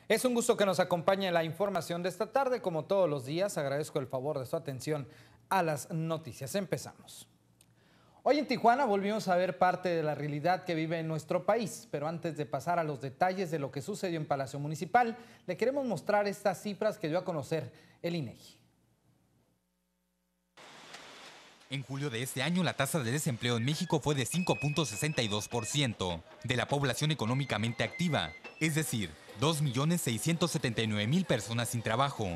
Es un gusto que nos acompañe en la información de esta tarde. Como todos los días, agradezco el favor de su atención a las noticias. Empezamos. Hoy en Tijuana volvimos a ver parte de la realidad que vive en nuestro país, pero antes de pasar a los detalles de lo que sucedió en Palacio Municipal, le queremos mostrar estas cifras que dio a conocer el INEGI. En julio de este año, la tasa de desempleo en México fue de 5.62% de la población económicamente activa, es decir, 2.679.000 personas sin trabajo,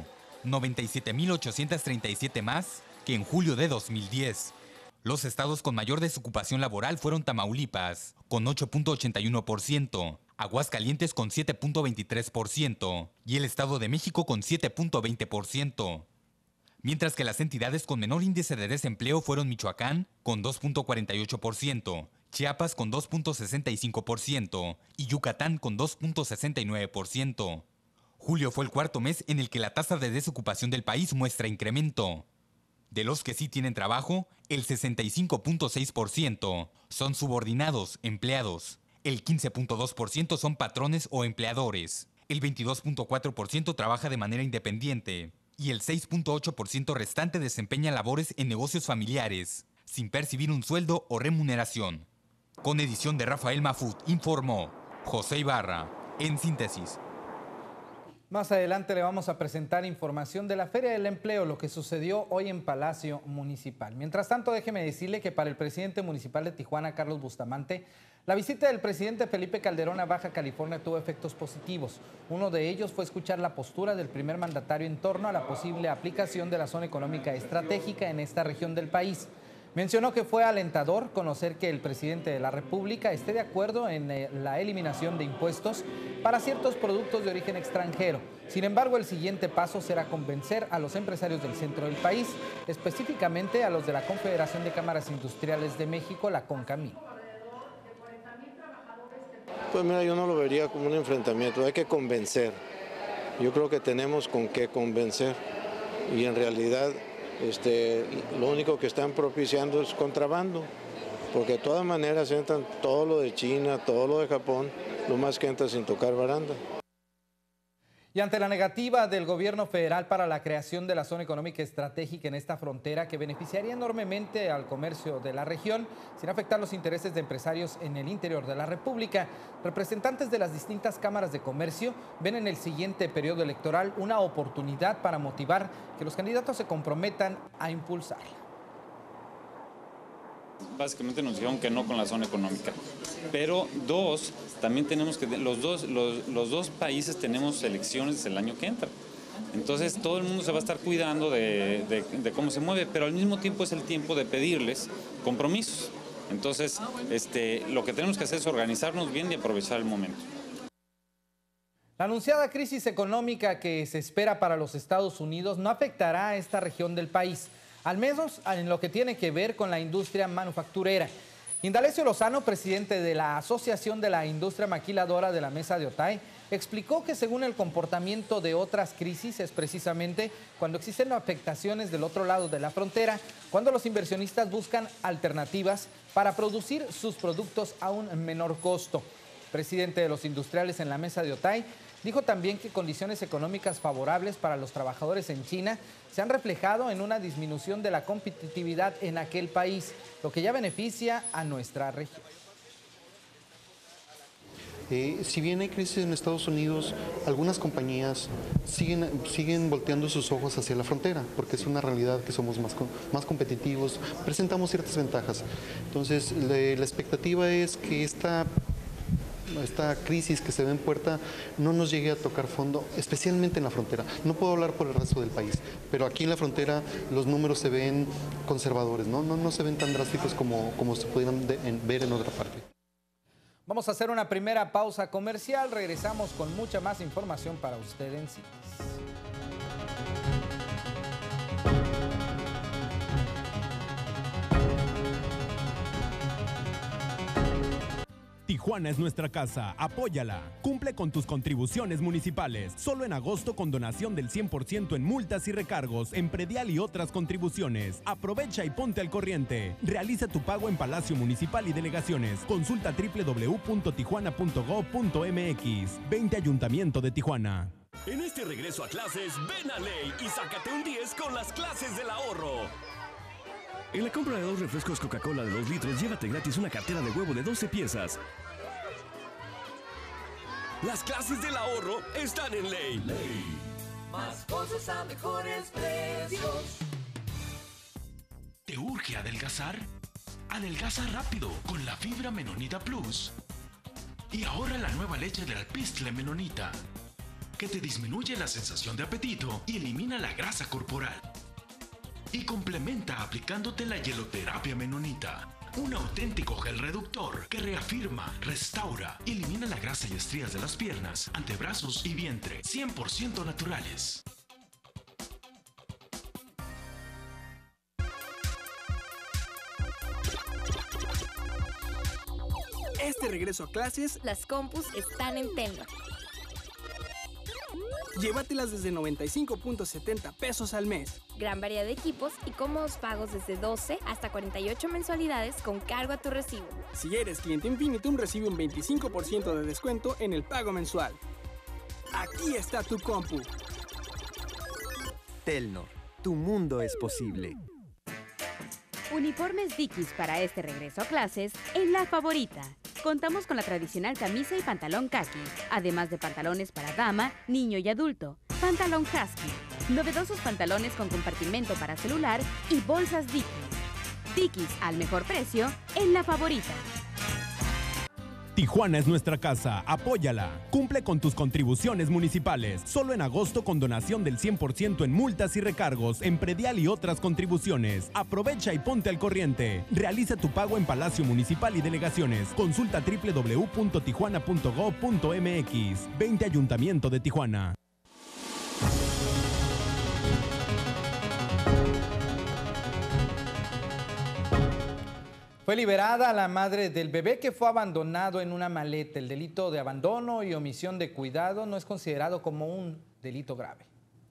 97.837 más que en julio de 2010. Los estados con mayor desocupación laboral fueron Tamaulipas, con 8.81%, Aguascalientes con 7.23% y el Estado de México con 7.20%. Mientras que las entidades con menor índice de desempleo fueron Michoacán, con 2.48%, Chiapas con 2.65% y Yucatán con 2.69%. Julio fue el cuarto mes en el que la tasa de desocupación del país muestra incremento. De los que sí tienen trabajo, el 65.6% son subordinados, empleados, el 15.2% son patrones o empleadores, el 22.4% trabaja de manera independiente, y el 6.8% restante desempeña labores en negocios familiares, sin percibir un sueldo o remuneración. Con edición de Rafael Mafut, informó José Ibarra, en síntesis. Más adelante le vamos a presentar información de la Feria del Empleo, lo que sucedió hoy en Palacio Municipal. Mientras tanto, déjeme decirle que para el presidente municipal de Tijuana, Carlos Bustamante, la visita del presidente Felipe Calderón a Baja California tuvo efectos positivos. Uno de ellos fue escuchar la postura del primer mandatario en torno a la posible aplicación de la zona económica estratégica en esta región del país. Mencionó que fue alentador conocer que el presidente de la República esté de acuerdo en la eliminación de impuestos para ciertos productos de origen extranjero. Sin embargo, el siguiente paso será convencer a los empresarios del centro del país, específicamente a los de la Confederación de Cámaras Industriales de México, la CONCAMI. Pues mira, yo no lo vería como un enfrentamiento, hay que convencer. Yo creo que tenemos con qué convencer y en realidad lo único que están propiciando es contrabando, porque de todas maneras entran todo lo de China, todo lo de Japón, lo más que entra sin tocar baranda. Y ante la negativa del gobierno federal para la creación de la zona económica estratégica en esta frontera que beneficiaría enormemente al comercio de la región sin afectar los intereses de empresarios en el interior de la República, representantes de las distintas cámaras de comercio ven en el siguiente periodo electoral una oportunidad para motivar que los candidatos se comprometan a impulsarla. Básicamente nos dijeron que no con la zona económica, pero también tenemos que, los dos países tenemos elecciones el año que entra. Entonces todo el mundo se va a estar cuidando de cómo se mueve, pero al mismo tiempo es el tiempo de pedirles compromisos. Entonces lo que tenemos que hacer es organizarnos bien y aprovechar el momento. La anunciada crisis económica que se espera para los Estados Unidos no afectará a esta región del país, al menos en lo que tiene que ver con la industria manufacturera. Indalecio Lozano, presidente de la Asociación de la Industria Maquiladora de la Mesa de Otay, explicó que según el comportamiento de otras crisis es precisamente cuando existen afectaciones del otro lado de la frontera, cuando los inversionistas buscan alternativas para producir sus productos a un menor costo. Presidente de los industriales en la Mesa de Otay, dijo también que condiciones económicas favorables para los trabajadores en China se han reflejado en una disminución de la competitividad en aquel país, lo que ya beneficia a nuestra región. Si bien hay crisis en Estados Unidos, algunas compañías siguen volteando sus ojos hacia la frontera, porque es una realidad que somos más competitivos, presentamos ciertas ventajas. Entonces, la expectativa es que esta crisis que se ve en puerta no nos llegue a tocar fondo, especialmente en la frontera. No puedo hablar por el resto del país, pero aquí en la frontera los números se ven conservadores, no se ven tan drásticos como se pudieran ver en otra parte. Vamos a hacer una primera pausa comercial, regresamos con mucha más información para usted en síntesis. Tijuana es nuestra casa, apóyala. Cumple con tus contribuciones municipales. Solo en agosto con donación del 100% en multas y recargos, en predial y otras contribuciones. Aprovecha y ponte al corriente. Realiza tu pago en Palacio Municipal y Delegaciones. Consulta www.tijuana.gov.mx. 20 Ayuntamiento de Tijuana. En este regreso a clases, ven a Ley y sácate un 10 con las clases del ahorro. En la compra de 2 refrescos Coca-Cola de 2 litros, llévate gratis una cartera de huevo de 12 piezas. Las clases del ahorro están en Ley. Más cosas a mejores precios. ¿Te urge adelgazar? Adelgaza rápido con la fibra Menonita Plus. Y ahorra la nueva leche del alpizcle Menonita, que te disminuye la sensación de apetito y elimina la grasa corporal. Y complementa aplicándote la hieloterapia Menonita, un auténtico gel reductor que reafirma, restaura y elimina la grasa y estrías de las piernas, antebrazos y vientre, 100% naturales. Este regreso a clases, las compus están en Telnor. Llévatelas desde 95.70 pesos al mes. Gran variedad de equipos y cómodos pagos desde 12 hasta 48 mensualidades con cargo a tu recibo. Si eres cliente Infinitum, recibe un 25% de descuento en el pago mensual. Aquí está tu compu. Telnor, tu mundo es posible. Uniformes Dickies para este regreso a clases en La Favorita. Contamos con la tradicional camisa y pantalón khaki, además de pantalones para dama, niño y adulto, pantalón husky, novedosos pantalones con compartimento para celular y bolsas Dickies. Dickies al mejor precio en La Favorita. Tijuana es nuestra casa, apóyala. Cumple con tus contribuciones municipales. Solo en agosto con donación del 100% en multas y recargos, en predial y otras contribuciones. Aprovecha y ponte al corriente. Realiza tu pago en Palacio Municipal y Delegaciones. Consulta www.tijuana.gov.mx. 20 Ayuntamiento de Tijuana. Fue liberada la madre del bebé que fue abandonado en una maleta. El delito de abandono y omisión de cuidado no es considerado como un delito grave.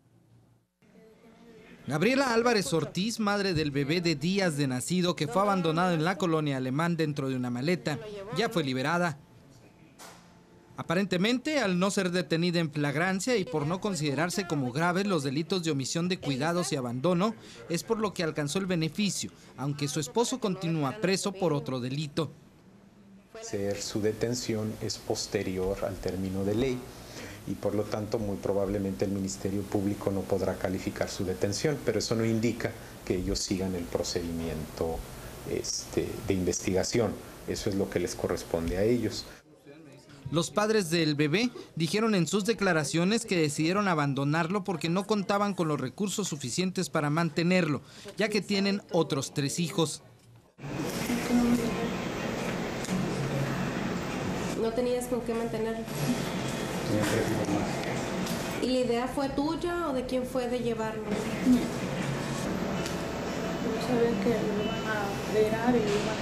Gabriela Álvarez Ortiz, madre del bebé de días de nacido que fue abandonado en la colonia Alemán dentro de una maleta, ya fue liberada. Aparentemente, al no ser detenida en flagrancia y por no considerarse como graves los delitos de omisión de cuidados y abandono, es por lo que alcanzó el beneficio, aunque su esposo continúa preso por otro delito. Su detención es posterior al término de ley y por lo tanto muy probablemente el Ministerio Público no podrá calificar su detención, pero eso no indica que ellos sigan el procedimiento de investigación. Eso es lo que les corresponde a ellos. Los padres del bebé dijeron en sus declaraciones que decidieron abandonarlo porque no contaban con los recursos suficientes para mantenerlo, ya que tienen otros 3 hijos. ¿No tenías con qué mantenerlo? ¿Y la idea fue tuya o de quién fue de llevarlo? No sabía que lo iban a liberar y lo iban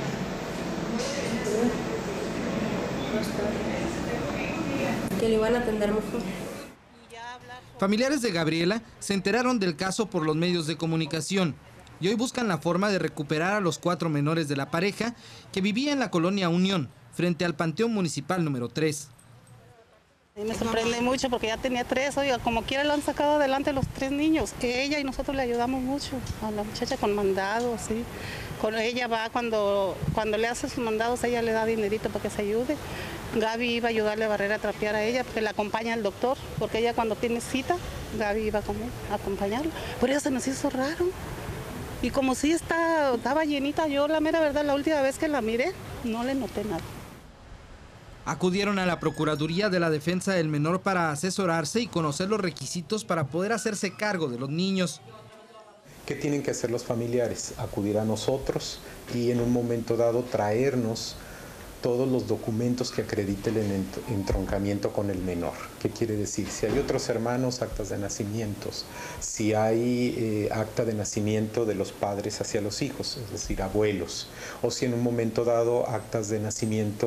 a... Que le iban a atender mejor. Familiares de Gabriela se enteraron del caso por los medios de comunicación y hoy buscan la forma de recuperar a los 4 menores de la pareja que vivía en la colonia Unión, frente al Panteón Municipal número 3. Me sorprende mucho porque ya tenía 3, oiga, como quiera lo han sacado adelante los 3 niños, que ella y nosotros le ayudamos mucho a la muchacha con mandados, ¿sí? Con ella va cuando le hace sus mandados, ella le da dinerito para que se ayude. Gaby iba a ayudarle a barrer, a trapear a ella, porque la acompaña el doctor, porque ella cuando tiene cita, Gaby iba con él a acompañarla. Por eso se nos hizo raro. Y como sí estaba llenita, yo la mera verdad, la última vez que la miré, no le noté nada. Acudieron a la Procuraduría de la Defensa del Menor para asesorarse y conocer los requisitos para poder hacerse cargo de los niños. ¿Qué tienen que hacer los familiares? Acudir a nosotros y en un momento dado traernos todos los documentos que acrediten el entroncamiento con el menor. ¿Qué quiere decir? Si hay otros hermanos, actas de nacimientos. Si hay acta de nacimiento de los padres hacia los hijos, es decir, abuelos. O si en un momento dado actas de nacimiento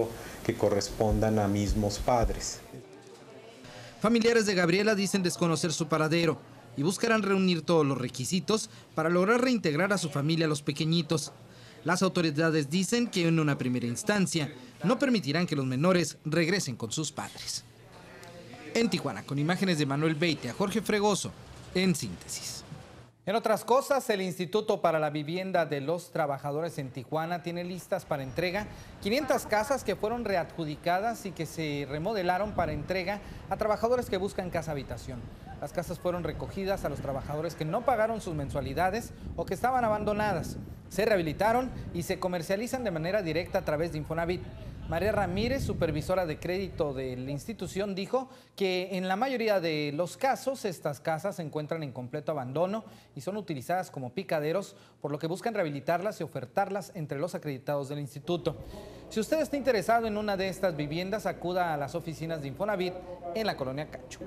que correspondan a mismos padres. Familiares de Gabriela dicen desconocer su paradero y buscarán reunir todos los requisitos para lograr reintegrar a su familia a los pequeñitos. Las autoridades dicen que en una primera instancia no permitirán que los menores regresen con sus padres. En Tijuana, con imágenes de Manuel Beitia, Jorge Fregoso, en Síntesis. En otras cosas, el Instituto para la Vivienda de los Trabajadores en Tijuana tiene listas para entrega 500 casas que fueron readjudicadas y que se remodelaron para entrega a trabajadores que buscan casa habitación. Las casas fueron recogidas a los trabajadores que no pagaron sus mensualidades o que estaban abandonadas. Se rehabilitaron y se comercializan de manera directa a través de Infonavit. María Ramírez, supervisora de crédito de la institución, dijo que en la mayoría de los casos estas casas se encuentran en completo abandono y son utilizadas como picaderos, por lo que buscan rehabilitarlas y ofertarlas entre los acreditados del instituto. Si usted está interesado en una de estas viviendas, acuda a las oficinas de Infonavit en la colonia Cacho.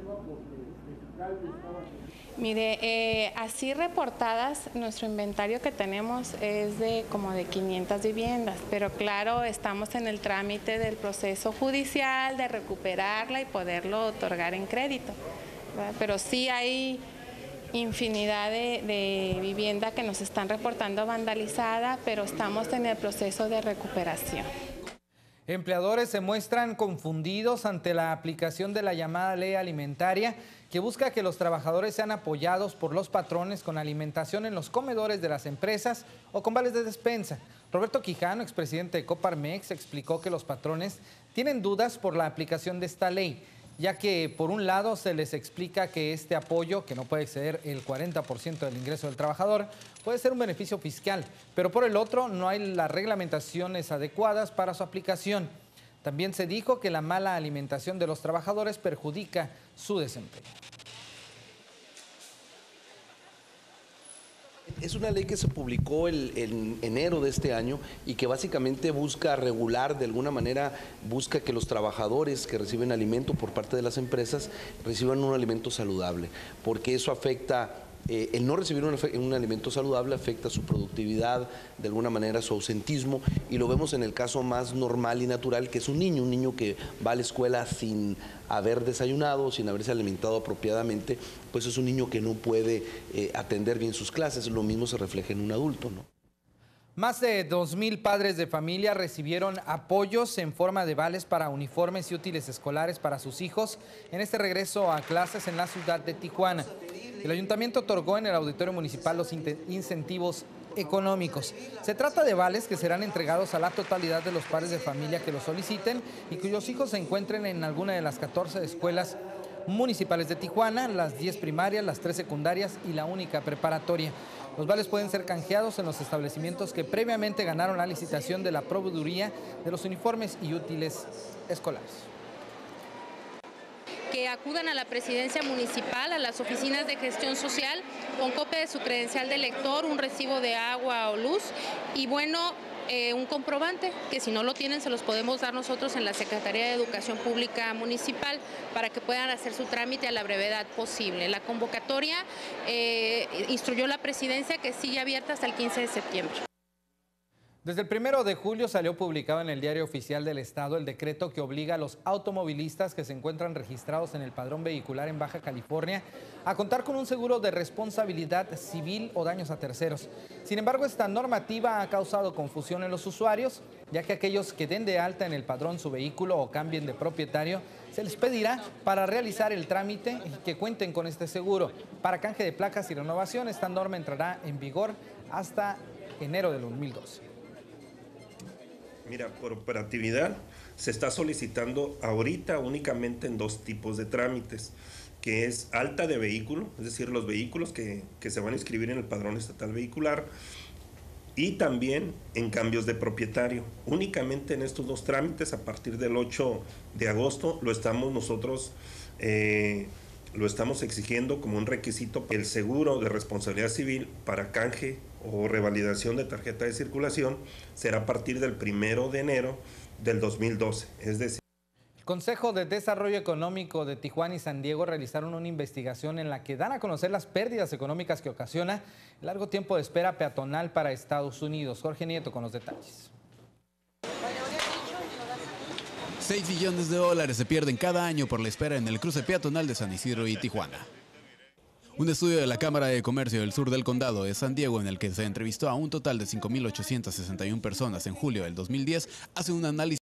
Mire, así reportadas, nuestro inventario que tenemos es de como de 500 viviendas, pero claro, estamos en el trámite del proceso judicial de recuperarla y poderlo otorgar en crédito, ¿verdad? Pero sí hay infinidad de vivienda que nos están reportando vandalizada, pero estamos en el proceso de recuperación. Empleadores se muestran confundidos ante la aplicación de la llamada ley alimentaria, que busca que los trabajadores sean apoyados por los patrones con alimentación en los comedores de las empresas o con vales de despensa. Roberto Quijano, expresidente de Coparmex, explicó que los patrones tienen dudas por la aplicación de esta ley, ya que por un lado se les explica que este apoyo, que no puede exceder el 40% del ingreso del trabajador, puede ser un beneficio fiscal, pero por el otro no hay las reglamentaciones adecuadas para su aplicación. También se dijo que la mala alimentación de los trabajadores perjudica su desempeño. Es una ley que se publicó en enero de este año y que básicamente busca regular, de alguna manera, busca que los trabajadores que reciben alimento por parte de las empresas reciban un alimento saludable, porque eso afecta. El no recibir un alimento saludable afecta su productividad, de alguna manera su ausentismo, y lo vemos en el caso más normal y natural, que es un niño que va a la escuela sin haber desayunado, sin haberse alimentado apropiadamente, pues es un niño que no puede atender bien sus clases. Lo mismo se refleja en un adulto, ¿no? Más de 2,000 padres de familia recibieron apoyos en forma de vales para uniformes y útiles escolares para sus hijos en este regreso a clases en la ciudad de Tijuana. El ayuntamiento otorgó en el auditorio municipal los incentivos económicos. Se trata de vales que serán entregados a la totalidad de los padres de familia que lo soliciten y cuyos hijos se encuentren en alguna de las 14 escuelas municipales de Tijuana, las 10 primarias, las 3 secundarias y la única preparatoria. Los vales pueden ser canjeados en los establecimientos que previamente ganaron la licitación de la proveeduría de los uniformes y útiles escolares. Que acudan a la presidencia municipal, a las oficinas de gestión social, con copia de su credencial de lector, un recibo de agua o luz y bueno, un comprobante, que si no lo tienen se los podemos dar nosotros en la Secretaría de Educación Pública Municipal para que puedan hacer su trámite a la brevedad posible. La convocatoria instruyó la presidencia que sigue abierta hasta el 15 de septiembre. Desde el 1 de julio salió publicado en el Diario Oficial del Estado el decreto que obliga a los automovilistas que se encuentran registrados en el padrón vehicular en Baja California a contar con un seguro de responsabilidad civil o daños a terceros. Sin embargo, esta normativa ha causado confusión en los usuarios, ya que aquellos que den de alta en el padrón su vehículo o cambien de propietario, se les pedirá para realizar el trámite que cuenten con este seguro. Para canje de placas y renovación, esta norma entrará en vigor hasta enero del 2012. Mira, por operatividad se está solicitando ahorita únicamente en 2 tipos de trámites, que es alta de vehículo, es decir, los vehículos que se van a inscribir en el padrón estatal vehicular, y también en cambios de propietario. Únicamente en estos 2 trámites, a partir del 8 de agosto, lo estamos exigiendo como un requisito. El seguro de responsabilidad civil para canje o revalidación de tarjeta de circulación será a partir del 1 de enero del 2012, es decir. El Consejo de Desarrollo Económico de Tijuana y San Diego realizaron una investigación en la que dan a conocer las pérdidas económicas que ocasiona el largo tiempo de espera peatonal para Estados Unidos. Jorge Nieto con los detalles. 6 billones de dólares se pierden cada año por la espera en el cruce peatonal de San Isidro y Tijuana. Un estudio de la Cámara de Comercio del sur del condado de San Diego, en el que se entrevistó a un total de 5.861 personas en julio del 2010, hace un análisis